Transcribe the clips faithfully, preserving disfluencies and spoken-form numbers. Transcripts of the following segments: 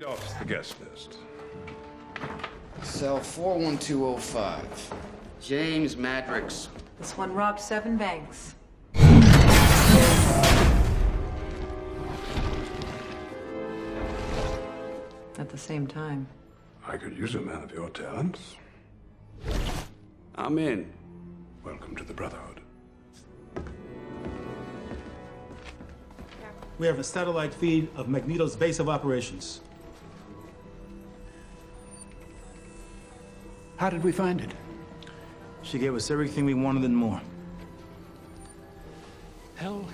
Read off the guest list. Cell four one two oh five. James Madrix. This one robbed seven banks. At the same time. I could use a man of your talents. I'm in. Welcome to the Brotherhood. We have a satellite feed of Magneto's base of operations. How did we find it? She gave us everything we wanted and more. Hell.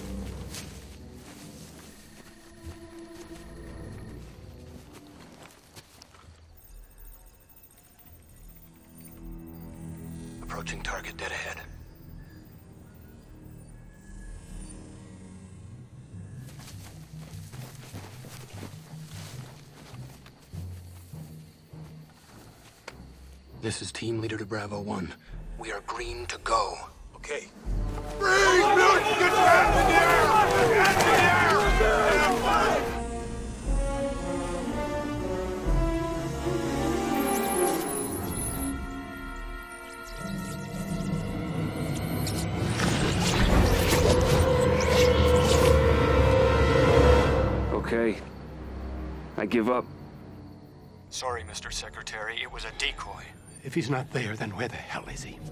Approaching target dead ahead. This is team leader to Bravo one. We are green to go. Okay. Freeze! Milk! Get your hands in the air! Hands in the air! Okay. I give up. Sorry, Mister Secretary. It was a decoy. If he's not there, then where the hell is he?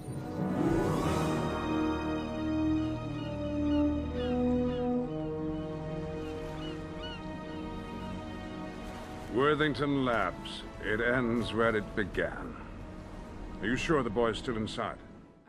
Worthington Labs. It ends where it began. Are you sure the boy's still inside?